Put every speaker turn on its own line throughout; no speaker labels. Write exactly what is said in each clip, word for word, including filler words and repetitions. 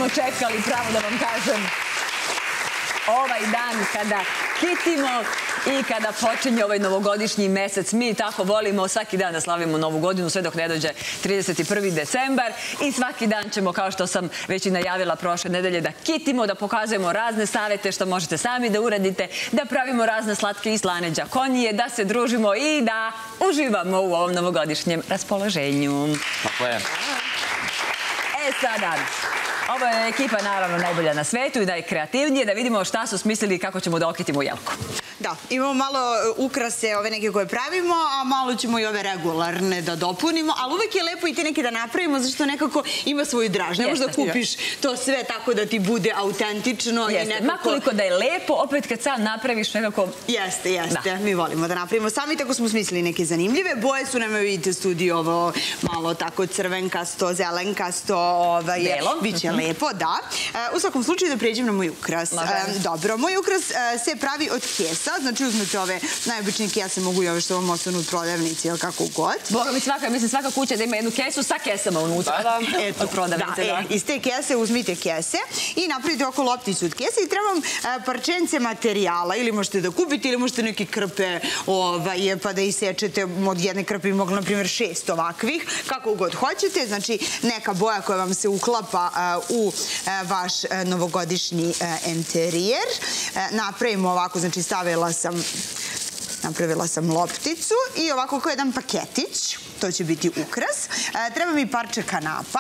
smo čekali, pravo da vam kažem, ovaj dan kada kitimo i kada počinje ovaj novogodišnji mesec. Mi tako volimo svaki dan da slavimo novu godinu sve dok ne dođe trideset prvi decembar i svaki dan ćemo, kao što sam već i najavila prošle nedelje, da kitimo, da pokazujemo razne savete što možete sami da uradite, da pravimo razne slatke i slane đakonije, da se družimo i da uživamo u ovom novogodišnjem raspoloženju.
Tako je.
E sada, ovo je ekipa naravno najbolja na svetu i najkreativnije, da vidimo šta su smislili i kako ćemo da okitimo jelku.
Da, imamo malo ukrase, ove neke koje pravimo, a malo ćemo i ove regularne da dopunimo, ali uvek je lepo i te neke da napravimo, zašto nekako ima svoju draž. Ne možeš da kupiš to sve tako da ti bude autentično i nekako...
Makoliko da je lepo, opet kad sam napraviš nekako...
Jeste, jeste. Mi volimo da napravimo sami, tako smo smislili neke zanimljive. Boje su, nema vidite, studio ovo malo tako crvenkasto, zelenkasto,
belo.
Biće lepo, da. U svakom slučaju da pređem na moj ukras. Dobro, moj ukras se pravi od kesa. Znači uzmete ove najobičnije kese, mogu i ove što vam ostanu u prodavnici ili kako god.
Boga mi svaka, mislim svaka kuća da ima jednu kesu sa kesama unutra. Eto, prodavnice, da.
Iz te kese uzmite kese i napravite oko lopticu od kese i treba vam parčence materijala, ili možete da kupite ili možete neke krpe pa da isečete. Od jedne krpe bi mogla, na primjer, šest ovakvih, kako god hoćete. Znači neka boja koja vam se uklapa u vaš novogodišnji enterijer. Napravimo ovako, znači stavila sam napravila sam lopticu i ovako kao jedan paketić, to će biti ukras. Treba mi parče kanapa,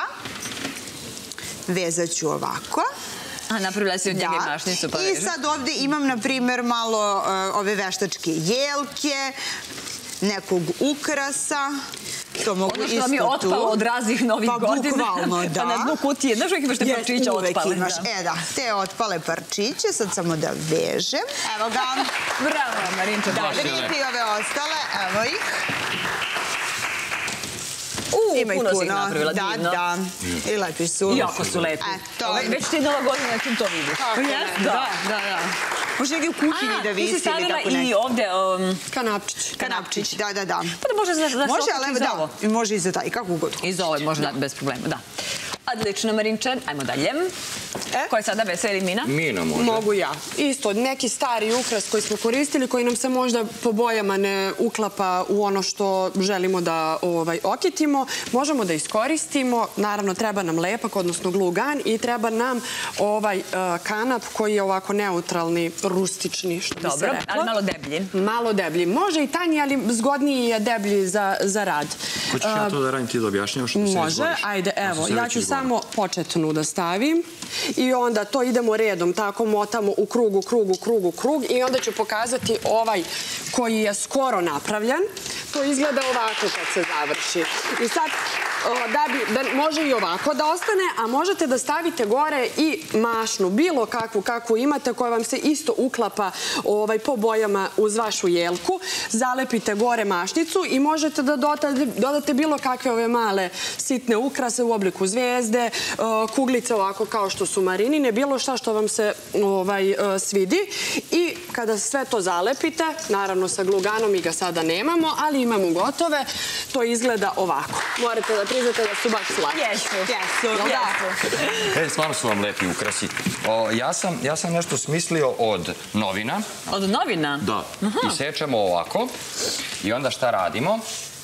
vezat ću ovako.
A, napravila si od njega mašnicu pa vežem.
I sad ovde imam, na primjer, malo ove veštačke jelke, nekog ukrasa.
Ono što vam je otpalo od raznih novih godina.
Pa bukvalno, da.
Pa na dnu kutije. Znaš uvijek imaš te parčiće otpale.
E da, te otpale parčiće. Sad samo da vežem. Evo ga.
Bravo, Marinča.
Da, vidite i ove ostale. Evo ih.
Uuu, puno si ih napravila, divno.
Da, da. I lepi su.
Jako su lepi. Već ti nova godina na čim to vidiš.
Da, da, da. Može negdje u kuhinji da visi ili tako
A,
neki.
ti si stavila i ovde...
Kanapčić. Kanapčić, da, da, da.
Pa da može za svakog i za ovo.
Može i za taj, kako god.
I za ovo može da, bez problema, da. Odlično, Marinče. Ajmo dalje. Ko je sada veseli, Mina?
Mina može.
Mogu ja. Isto, neki stari ukras koji smo koristili, koji nam se možda po bojama ne uklapa u ono što želimo da okitimo, možemo da iskoristimo. Naravno, treba nam lepak, odnosno glugan, i treba nam ovaj kanap koji je ovako neutralni, rustični, što bi se reklo.
Dobro, ali malo deblji.
Malo deblji. Može i tanji, ali zgodniji je deblji za rad.
Hoćeš ja to da radim, ti da objašnjavaš što se ne izvoliš?
Može, ajde, evo, ja ću samo početnu da stavim i onda to idemo redom, tako motamo u krug, u krug, u krug, u krug i onda ću pokazati ovaj koji je skoro napravljen. To izgleda ovako kad se završi. I sad, može i ovako da ostane, a možete da stavite gore i mašnu, bilo kakvu kakvu imate, koja vam se isto uklapa po bojama uz vašu jelku. Zalepite gore mašnicu i možete da dodate bilo kakve ove male sitne ukrase u obliku zvezde, kuglice ovako kao što su Marinine, bilo šta što vam se svidi. I kada sve to zalepite, naravno sa gluganom mi ga sada nemamo, ali imamo gotove, to izgleda ovako. Morate da priznate da su baš slatki.
Jesu, jesu, jesu.
E, stvarno su vam lepi ukrasi. Ja sam nešto smislio od novina.
Od novina?
Da. I sečemo ovako. I onda šta radimo?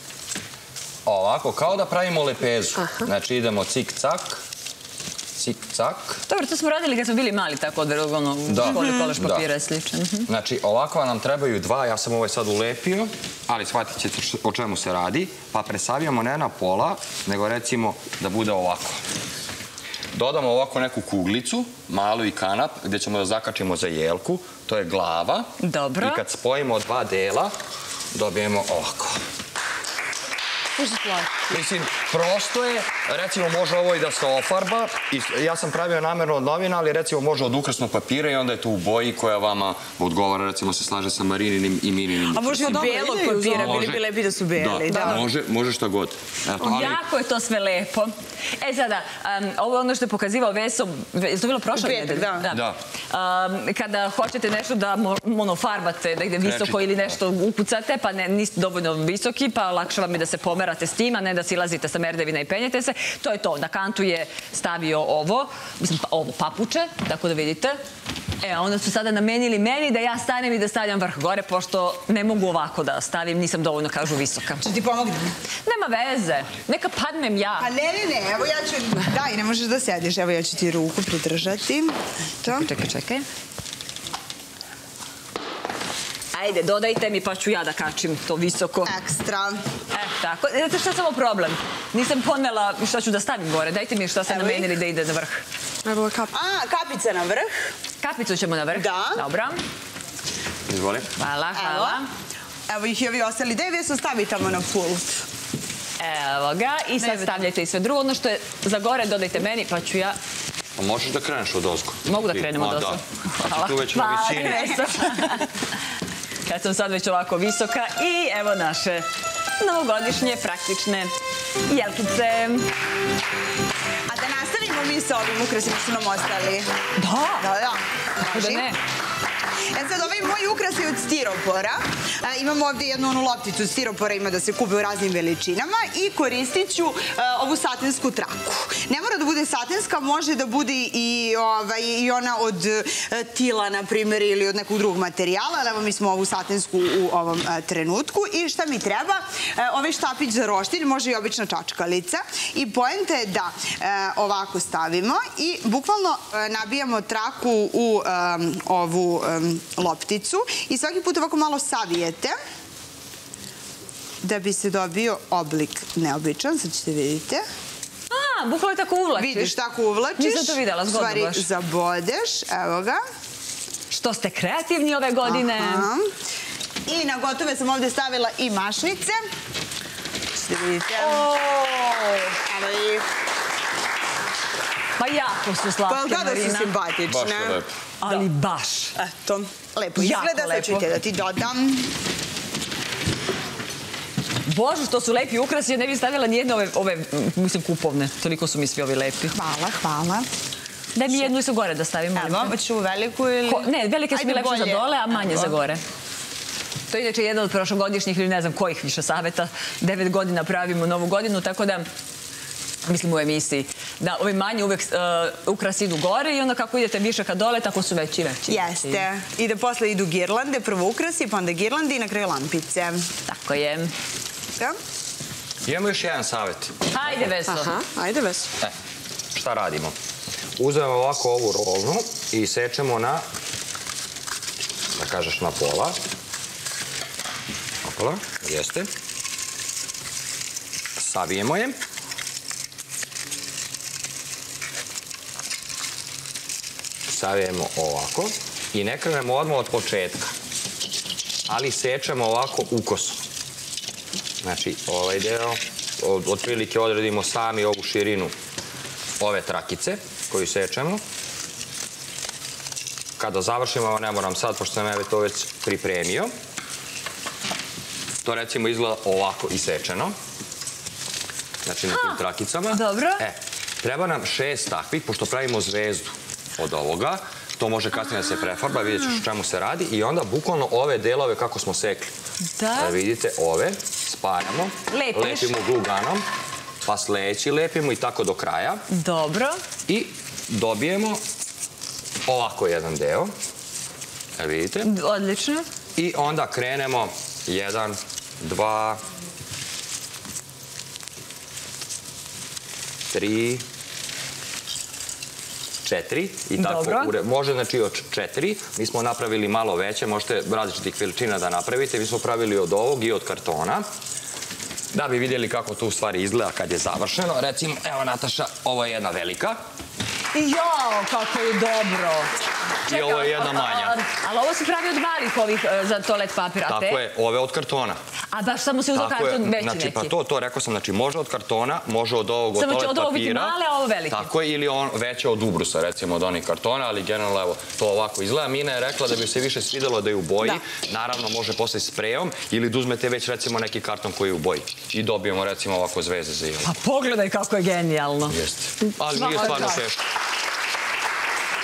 Ovako, kao da pravimo lepezu. Znači idemo cik-cak, cik-cak.
Dobro, to smo radili kad smo bili mali, tako od školi kolaš papira je sličan.
Znači, ovako nam trebaju dva, ja sam ovaj sad ulepio, ali shvatit ćete o čemu se radi, pa presavijamo ne na pola, nego recimo da bude ovako. Dodamo ovako neku kuglicu, malu i kanap, gdje ćemo da zakačimo za jelku, to je glava.
Dobro.
I kad spojimo dva dela, dobijemo ovako. Mislim, prosto je, recimo može ovo i da se ofarba, ja sam pravio namjerno od novina, ali recimo može od ukrasnog papira i onda je to u boji koja vama odgovara, recimo se slaže sa Marininim i Mininim.
A može i belog papira, bili bi lepi da su beli.
Da, može šta god.
Jako je to sve lepo. E sada, ovo je ono što je pokazivao Veso, je to bilo prošle nedelje?
Da.
Kada hoćete nešto da monofarbate, da ide visoko ili nešto ukucate, pa niste dovoljno visoki, pa lakše vam je da se pomerate s tim, a ne da silazite sa merdevina i penjete se. To je to. Na kantu je stavio ovo, mislim, ovo papuče, tako da vidite. E, onda su sada namenili meni da ja stanem i da stavljam vrh gore, pošto ne mogu ovako da stavim, nisam dovoljno, kažu, visoka.
Če ti pomognem?
Nema veze. Neka padnem ja.
Pa ne, ne, ne, evo ja ću... Daj, ne možeš da sediš, evo ja ću ti ruku pridržati.
Čekaj, čekaj, čekaj. Ajde, dodajte mi pa ću ja da kačim to visoko.
Ekstra.
E, tako. Znate šta je samo problem? Nisam ponela šta ću da stavim gore. Dajte mi šta ste namenili da ide na vrh.
Evo kap.
A, kapica na vrh.
Kapicu ćemo na vrh.
Da.
Dobro.
Izvoli.
Hvala, hvala.
Evo ih i ovi ostali. Daj, vi se ostavi tamo na pult.
Evo ga. I sad stavljajte i sve drugo. Ono što je za gore, dodajte meni, pa ću ja...
Pa možeš da kreneš od ozgo.
Mogu da krenem od ozgo.
Hvala. Tu već na visini.
Kad sam sad već ovako visoka i evo naše novogodišnje praktične jelkice.
A da nastavimo mi sa ovim ukrasima što nam ostali.
Da.
Da, da.
Kako da ne?
E sad, ovaj moj ukras je od stiropora. Imam ovdje jednu onu lopticu stiropora, ima da se kupe u raznim veličinama i koristit ću ovu satensku traku. Ne mora da bude satenska, može da bude i ona od tila, na primjer, ili od nekog drugog materijala, ali evo mi smo ovu satensku u ovom trenutku. I šta mi treba? Ovaj štapić za roštilj, može i obična čačkalica. I poenta je da ovako stavimo i bukvalno nabijamo traku u ovu lopticu i svaki put ovako malo savijete da bi se dobio oblik neobičan, sad ćete vidite.
A, bukvalno tako uvlačiš.
Vidiš, tako uvlačiš.
Nisam to videla, zgodno baš.
U stvari zabodeš, evo ga.
Što ste kreativni ove godine.
I na gotove sam ovdje stavila i mašnice. Ćete vidite. Evo ih.
Pa jako su slatke, Marina.
Pa da su simpatične.
Baš je lepo.
Ali baš.
Eto, lepo izgleda, sad ću te da ti dodam.
Bože, što su lepi ukrasi, ja ne bih stavila nijedne ove, mislim, kupovne. Toliko su mi svi ovi lepi.
Hvala, hvala.
Daj mi jednu i sa gore da stavim.
Evo, hoćeš u veliku ili...
Ne, velike su mi lepše za dole, a manje za gore. To je inače jedan od prošlogodišnjih ili ne znam kojih više saveta. Devet godina pravimo novu godinu, tako da... Mislim u emisiji, da ovi manji uvek ukrasi idu gore i onda kako idete više ka dole, tako su veći i veći.
Jeste. I da posle idu girlande, prvo ukrasi, pa onda girlande i na kraju lampice.
Tako je.
Imamo još jedan savjet.
Hajde, Veso.
Ajde, Veso.
Šta radimo? Uzmemo ovako ovu rolnu i sečemo na, da kažeš, na pola. Pola, jeste. Savijemo je. Savijemo ovako i ne krenemo odmah od početka, ali sečemo ovako ukoso. Znači, ovaj deo, otprilike odredimo sami ovu širinu ove trakice koju sečemo. Kada završimo, ne moram sad, pošto sam ja to već pripremio. To recimo izgleda ovako isečeno. Znači, na tim trakicama.
Dobro.
E, treba nam šest takvih, pošto pravimo zvezdu od ovoga. To može kasnije da se prefarba, vidjet ćeš o čemu se radi. I onda bukvalno ove delove kako smo sekli. Da. Vidite, ove spajamo.
Lepiš.
Lepimo gluganom. Pa sledeći lepimo i tako do kraja.
Dobro.
I dobijemo ovako jedan deo. Vidite.
Odlično.
I onda krenemo jedan, dva, tri, četiri. I tako, može znači od četiri. Mi smo napravili malo veće, možete različitih veličina da napravite. Mi smo pravili od ovog i od kartona. Da bi vidjeli kako to u stvari izgleda kad je završeno. Recimo, evo Nataša, ovo je jedna velika.
Jao, kako je dobro.
I ovo je jedna manja.
Ali ovo se pravi od malih ovih za toalet papira.
Tako je, ove od kartona.
A baš samo se uzao karton veći neki.
Znači, pa to, to rekao sam, znači može od kartona, može od ovog od toalet papira.
Samo će od ovo biti male, a ovo velike.
Tako je, ili veće od ubrusa, recimo od onih kartona, ali generalno, evo, to ovako izgleda. Mina je rekla da bi se više svidelo da je u boji. Naravno, može posle sprejom ili da uzmete već, recimo, neki karton koji je u boji. I dobijemo, recimo, ovako zvezde za jelo.
Pa pogledaj kako je genijalno.
Jeste. Ali nije stvarno teško.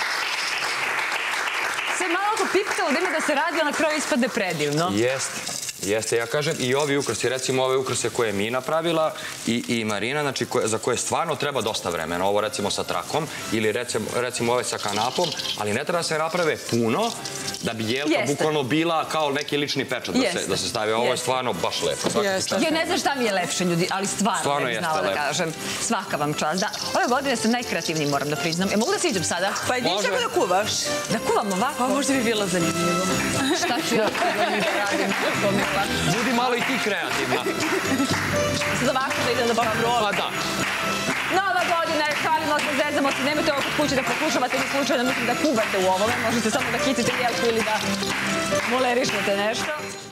Sve malo ako piptalo da ima da se radi, a na kraju ispadne predivno.
Jeste. Jeste, ja kažem, i ovi ukrasi, recimo ove ukrase koje je mi napravila i Marina, znači za koje stvarno treba dosta vremena. Ovo recimo sa trakom ili recimo ove sa kanapom, ali ne treba se naprave puno da bi jelka bukvalno bila kao neki lični pečat da se stavi. Ovo je stvarno baš lepo.
Ja ne znam šta mi je lepše, ljudi, ali stvarno ne bi znala da kažem. Svaka vam čast. Ove godine sam najkreativniji, moram da priznam. Mogu da siđem sada?
Pa ideš tako da kuvaš?
Da kuvam ovako?
Pa možda bi bila zanimljivo.
Šta ću ja da radim?
Budi malo i ti kreativna.
Sad ovako da idem da probam.
Pa da.
Nova godina, šalimo se, zezamo se, nemojte ovo kod kuće da pokušavate ni slučajno, mislim da kuvate u ovome, možete samo da kicite jelku ili da molerišnete nešto.